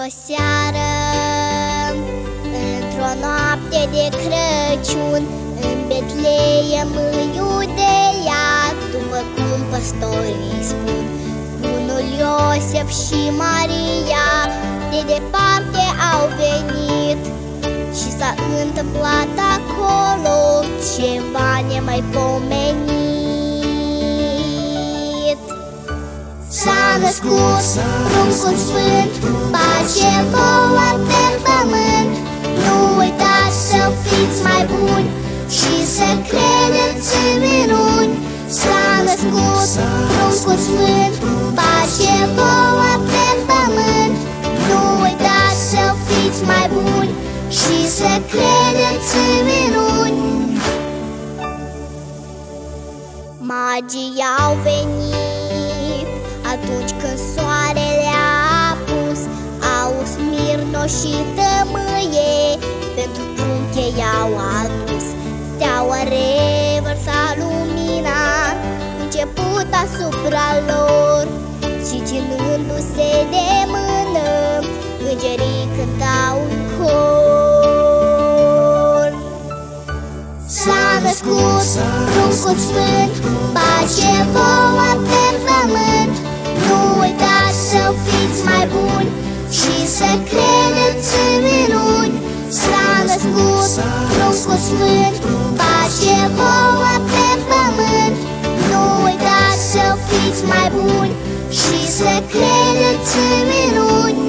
Într-o seară, într-o noapte de Crăciun, în Betleem, în Iudeea, după cum păstorii spun, bunul Iosif și Maria de departe au venit. Și s-a întâmplat acolo ceva nemaipomenit. S-a născut pruncul sfânt, pace vouă pe pământ. Nu uitați să fiți mai buni și să credeți în minuni. S-a născut pruncul sfânt, pace vouă pe pământ. Nu uitați să fiți mai buni și să credeți în minuni. Magii au venit atunci când soarele a apus. Au smirno și tămâie pentru prunche i-au adus. Steaua revărsa lumina început asupra lor, și ținându-se de mână, îngerii cântau în cor. S-a născut pruncul sfânt, pace vouă pe pământ. Nu uitați să fiți mai buni și să credeți în minuni. S-a născut pruncul sfânt, pace vouă pe pământ. Nu uitați să fiți mai buni și să credeți în minuni.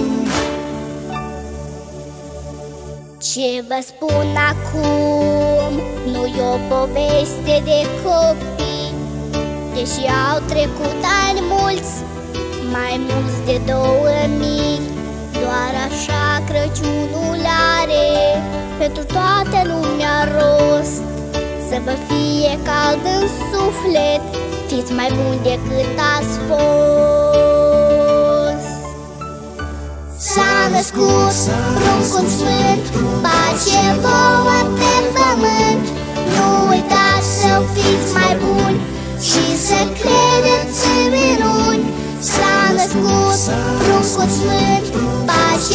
Ce vă spun acum nu-i o poveste de copii, deși au trecut ani mulți, mai mulți de 2000. Doar așa Crăciunul are pentru toată lumea rost. Să vă fie cald în suflet, fiți mai buni decât ați fost. S-a născut pruncul sfânt, pace vouă pe pământ. Nu uitați să fiți mai buni și să credeți în minuni. S-a născut pruncul sfânt, pace